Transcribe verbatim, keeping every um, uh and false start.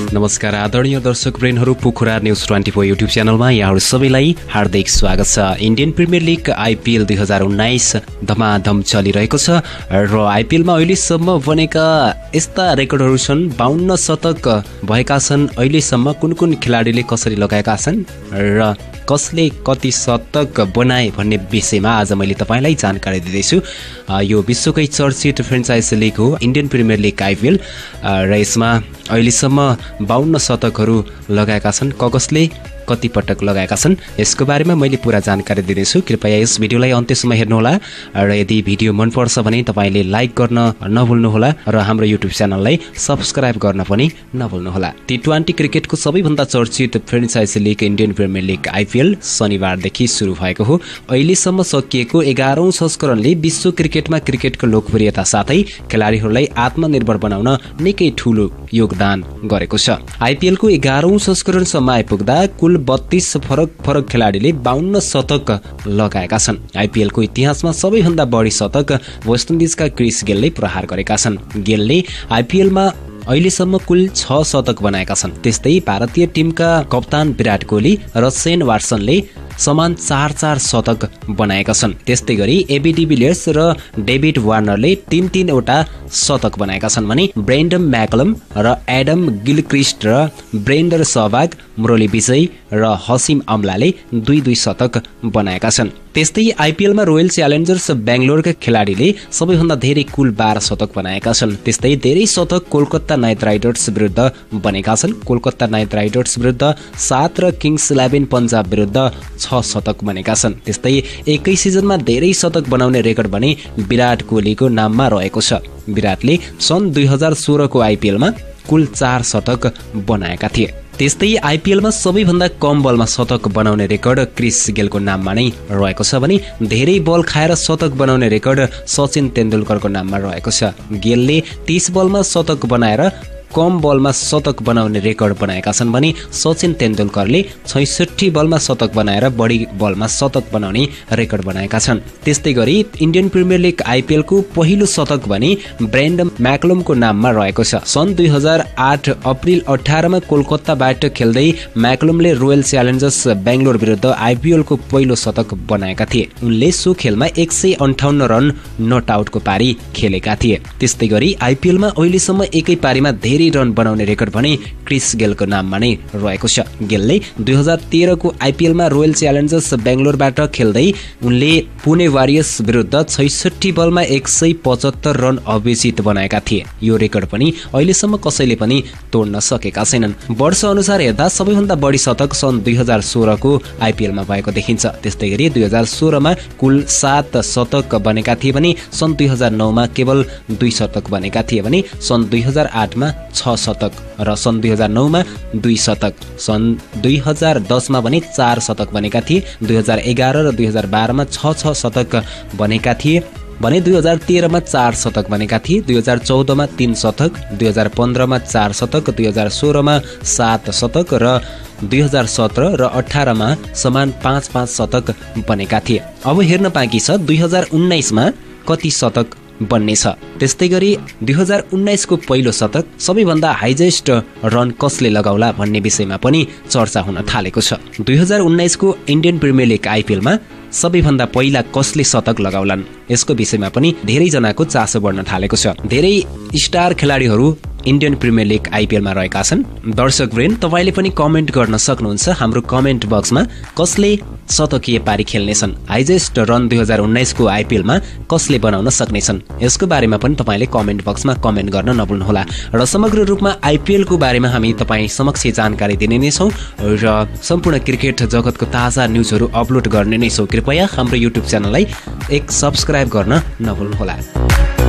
नमस्कार आदरणीय दर्शक वृन्दहरू, पोखरा न्युज चौबिस युट्युब च्यानलमा यहाँहरू सबैलाई हार्दिक स्वागत छ। इन्डियन प्रिमियर लिग आइपिएल दुई हजार उन्नाइस धमाधम चलिरहेको छ र आइपिएलमा अहिलेसम्म बनेका यस्ता रेकर्डहरू छन्। बाहन्न शतक भएका छन् अहिलेसम्म। कुन कुन खेलाडीले कसरी लगाएका छन् र कसले कति शतक बनाए भन्ने विषयमा आज मैले तपाईलाई जानकारी दिँदैछु। यो विश्वकै चर्चित फ्रेन्चाइज लिग हो इन्डियन प्रिमियर लिग आइपिएल र यसमा अहिलेसम्म बाहन्न शतकहरू लगाएका छन्। कसले कति पटक लगाएका छन् यसको बारेमा मैले पूरा जानकारी दिनेछु। कृपया यस भिडियोलाई अन्त्यसम्म हेर्नुहोला र यदि भिडियो मनपर्छ भने तपाईले लाइक गर्न नभुल्नुहोला र हाम्रो युट्युब च्यानललाई सब्स्क्राइब गर्न पनि नभुल्नुहोला। टी ट्वेन्टी क्रिकेटको सबैभन्दा चर्चित franchise league Indian premier league IPL शनिबारदेखि सुरु भएको हो। अहिलेसम्म सकिएको एघारौं संस्करणले विश्व क्रिकेटमा क्रिकेटको लोकप्रियता साथै खेलाडीहरूलाई आत्मनिर्भर बनाउन निकै ठूलो योगदान गरेको छ। आइपिएलको एघारौं संस्करणसम्म आइपुग्दा कुल बत्तीस फरक फरक खेलाडीले बाहन्न शतक लगाएका छन्। आइपिएलको इतिहासमा सबैभन्दा बढी शतक वेस्ट इन्डिजका क्रिस गेलले प्रहार गरेका छन्। गेलले आइपिएलमा अहिलेसम्म कुल छ शतक बनाएका छन्। त्यस्तै भारतीय टिमका कप्तान विराट कोहली र सेन वाटसनले समान चार चार शतक बनाएका छन्। त्यस्तै गरी एबी डिभिलियर्स र डेभिड वार्नरले तीन तीनवटा शतक बनाएका छन् भने ब्रेन्डन म्याकलम र एडम गिलक्रिस्ट र ब्रेन्डर सहवाग, मुरली विजय र हसिम अमलाले दुई दुई शतक बनाएका छन्। त्यस्तै आइपिएलमा रोयल च्यालेन्जर्स बेंगलोरका खेलाडीले सबैभन्दा धेरै कुल बाह्र शतक बनाएका छन्। त्यस्तै धेरै शतक कोलकाता नाइट राइडर्स विरुद्ध बनेका छन्। कोलकाता नाइट राइडर्स विरुद्ध सात र किङ्स इलेभेन पन्जाब विरुद्ध छ शतक बनेका छन्। त्यस्तै एकै सिजनमा धेरै शतक बनाउने रेकर्ड भने विराट कोहलीको नाममा रहेको छ। विराटले सन् दुई हजार सोह्रको आइपिएलमा कुल चार शतक बनाएका थिए। त्यस्तै आइपिएलमा सबैभन्दा कम बलमा शतक बनाउने रेकर्ड क्रिस गेलको नाममा नै रहेको छ भने धेरै बल खाएर शतक बनाउने रेकर्ड सचिन तेन्दुलकरको नाममा रहेको छ। गेलले तीस बलमा शतक बनाएर कम बलमा शतक बनाउने रेकर्ड बनाएका छन् भने सचिन तेन्दुलकरले छैसठी बलमा शतक बनाएर बढी बलमा शतक बनाउने रेकर्ड बनाएका छन्। त्यस्तै गरी इन्डियन प्रिमियर लिग आइपिएलको पहिलो शतक भने ब्रेन्डन म्याकलमको नाममा रहेको छ। सन् दुई हजार आठ अप्रिल अठारमा कोलकाताबाट खेल्दै म्याकलमले रोयल च्यालेन्जर्स बेंगलोर विरुद्ध आइपिएलको पहिलो शतक बनाएका थिए। उनले सो खेलमा एक सय अन्ठाउन्न रन नट आउटको पारी खेलेका थिए। त्यस्तै गरी आइपिएलमा अहिलेसम्म एकै पारीमा धेरै रन बनाउने रेकर्ड भने क्रिस गेलको नाममा नै रहेको छ। गेलले दुई हजार तेह्रको आइपिएलमा रोयल च्यालेन्जर्स बेंगलोरबाट खेल्दै उनले पुणे वारियर्स विरुद्ध छैसठी बलमा एक सय पचहत्तर रन अविजित बनाएका थिए। यो रेकर्ड पनि अहिलेसम्म कसैले पनि तोड्न सकेका छैनन्। वर्ष अनुसार हेर्दा सबैभन्दा बढी शतक सन् दुई हजार सोह्रको आइपिएलमा भएको देखिन्छ। त्यस्तै गरी दुई हजार सोह्रमा कुल सात शतक बनेका थिए भने सन् दुई हजार नौमा केवल दुई शतक बनेका थिए भने सन् दुई हजार आठमा छ शतक र सन् दुई हजार नौमा दुई शतक, सन् दुई हजार दसमा भने चार शतक बनेका थिए। दुई हजार एघार र दुई हजार बाह्रमा छ छ शतक बनेका थिए भने दुई हजार तेह्रमा चार शतक बनेका थिए। दुई हजार चौधमा तीन शतक, दुई हजार पन्ध्रमा चार शतक, दुई हजार सोह्रमा सात शतक र दुई हजार सत्र र अठारमा समान पाँच पाँच शतक बनेका थिए। अब हेर्न बाँकी छ दुई हजार उन्नाइसमा कति शतक बन्ने छ। त्यस्तै गरी दुई हजार उन्नाइसको पहिलो शतक सबैभन्दा हाइजेस्ट रन कसले लगाउला भन्ने विषयमा पनि चर्चा हुन थालेको छ। दुई हजार उन्नाइसको इन्डियन प्रिमियर लिग आइपिएलमा सबैभन्दा पहिला कसले शतक लगाउलान् यसको विषयमा पनि धेरैजनाको चासो बढ्न थालेको छ। धेरै स्टार खेलाडीहरू इन्डियन प्रिमियर लिग आइपिएलमा रहेका छन्। दर्शक वृन्द, तपाईले पनि कमेन्ट गर्न सक्नुहुन्छ हाम्रो कमेन्ट बक्समा कसले शतकीय पारी खेल्नेछन्, हाइजेस्ट रन दुई हजार उन्नाइसको आइपिएलमा कसले बनाउन सक्नेछन् यसको बारेमा पनि तपाईले कमेन्ट बक्समा कमेन्ट गर्न नभुल्नुहोला र समग्र रूपमा आइपिएलको बारेमा हामी तपाईँ समक्ष जानकारी दिने नै छौँ र सम्पूर्ण क्रिकेट जगतको ताजा न्युजहरू अपलोड गर्ने नै छौँ। कृपया हाम्रो युट्युब च्यानललाई एक सब्स्क्राइब गर्न नभुल्नुहोला।